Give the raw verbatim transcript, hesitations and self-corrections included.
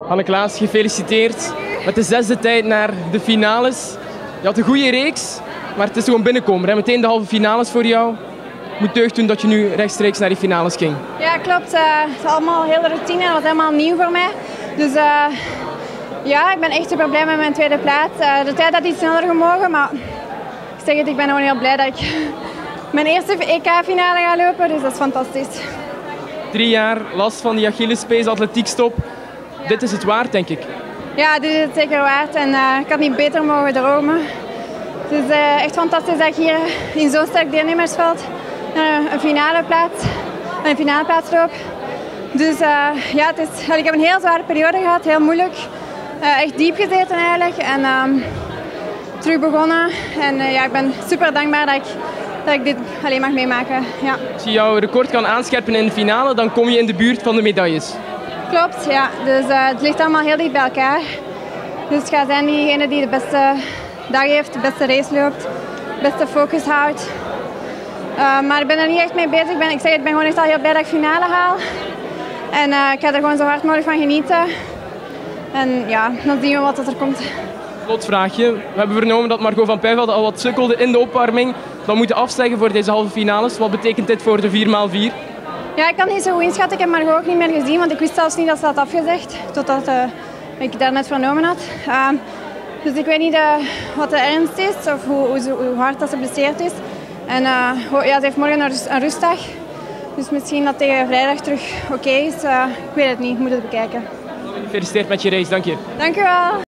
Anne-Klaas, gefeliciteerd met de zesde tijd naar de finales. Je had een goede reeks, maar het is gewoon binnenkomen. Hè? Meteen de halve finales voor jou. Het moet deugd doen dat je nu rechtstreeks naar die finales ging. Ja, klopt. Uh, het is allemaal heel de routine. Dat was helemaal nieuw voor mij. Dus uh, ja, ik ben echt super blij met mijn tweede plaats. Uh, de tijd had iets sneller gemogen, maar ik zeg het, ik ben gewoon heel blij dat ik mijn eerste E K-finale ga lopen. Dus dat is fantastisch. Drie jaar last van die Achillespees, atletiekstop. Ja. Dit is het waard, denk ik. Ja, dit is het zeker waard en uh, ik had niet beter mogen dromen. Het is uh, echt fantastisch dat ik hier in zo'n sterk deelnemersveld naar een finale plaats, een finale plaats loop. Dus uh, ja, het is, ik heb een heel zware periode gehad, heel moeilijk. Uh, echt diep gezeten eigenlijk en um, terug begonnen. En uh, ja, ik ben super dankbaar dat ik, dat ik dit alleen mag meemaken. Ja. Als je jouw record kan aanscherpen in de finale, dan kom je in de buurt van de medailles. Klopt, ja. Dus uh, het ligt allemaal heel dicht bij elkaar. Dus het gaat zijn diegene die de beste dag heeft, de beste race loopt, de beste focus houdt. Uh, maar ik ben er niet echt mee bezig. Ik, ben, ik zeg, ik ben gewoon echt al heel blij dat ik finale haal. En uh, ik ga er gewoon zo hard mogelijk van genieten. En ja, dan zien we wat er komt. Slotvraagje. We hebben vernomen dat Margot van Puijvelde al wat sukkelde in de opwarming. Dan moeten afzeggen voor deze halve finales. Wat betekent dit voor de vier bij vier? Ja, ik kan het niet zo goed inschatten. Ik heb Margot ook niet meer gezien, want ik wist zelfs niet dat ze had afgezegd. Totdat uh, ik daar net vernomen had. Uh, dus ik weet niet uh, wat de ernst is of hoe, hoe, hoe hard dat ze geblesseerd is. En uh, ja, ze heeft morgen een, rust, een rustdag. Dus misschien dat tegen vrijdag terug oké okay is. Uh, ik weet het niet, ik moet het bekijken. Gefeliciteerd met je race, dank je. Dank u wel.